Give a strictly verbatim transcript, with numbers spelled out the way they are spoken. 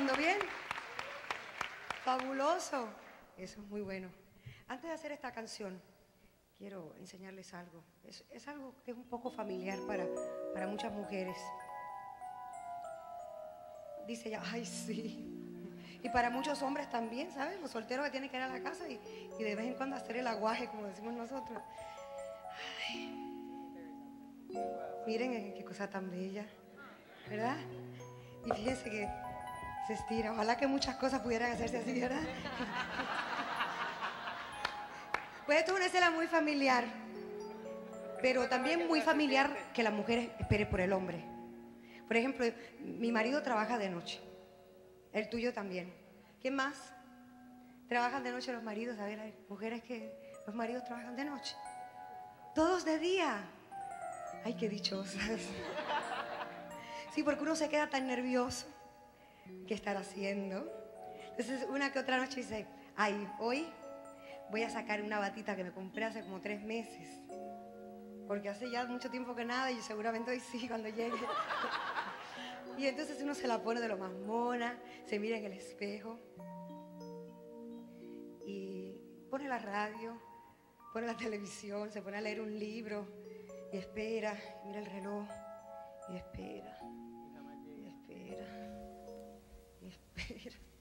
pasando bien? Fabuloso. Eso es muy bueno. Antes de hacer esta canción, quiero enseñarles algo. Es, es algo que es un poco familiar para, para muchas mujeres. Dice ella, ay, sí. Y para muchos hombres también, ¿sabes? Los solteros que tienen que ir a la casa y, y de vez en cuando hacer el aguaje, como decimos nosotros. Ay. Miren qué cosa tan bella, ¿verdad? Y fíjense que se estira. Ojalá que muchas cosas pudieran hacerse así, ¿verdad? Pues esto es una escena muy familiar, pero también muy familiar que la mujer espere por el hombre. Por ejemplo, mi marido trabaja de noche, el tuyo también. ¿Quién más? ¿Trabajan de noche los maridos? A ver, hay mujeres que los maridos trabajan de noche. Todos de día. Ay, qué dichosas. Sí, porque uno se queda tan nervioso. ¿Qué estar haciendo? Entonces, una que otra noche dice, ay, hoy voy a sacar una batita que me compré hace como tres meses. Porque hace ya mucho tiempo que nada y seguramente hoy sí, cuando llegue. Y entonces uno se la pone de lo más mona, se mira en el espejo y pone la radio, pone la televisión, se pone a leer un libro y espera, y mira el reloj y espera, y espera, y espera.